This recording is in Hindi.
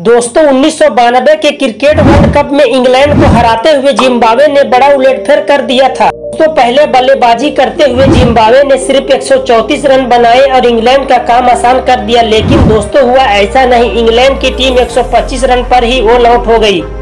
दोस्तों 1992 के क्रिकेट वर्ल्ड कप में इंग्लैंड को हराते हुए जिम्बाब्वे ने बड़ा उलटफेर कर दिया था। दोस्तों पहले बल्लेबाजी करते हुए जिम्बाब्वे ने सिर्फ 134 रन बनाए और इंग्लैंड का काम आसान कर दिया। लेकिन दोस्तों हुआ ऐसा नहीं, इंग्लैंड की टीम 125 रन पर ही ऑल आउट हो गई।